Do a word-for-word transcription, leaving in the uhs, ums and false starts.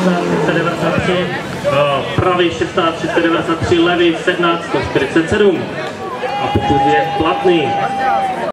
šestnáct třicet devadesát tři, pravý šestnáct třicet devadesát tři, levý sedmnáct sto čtyřicet sedm. A pokud je platný.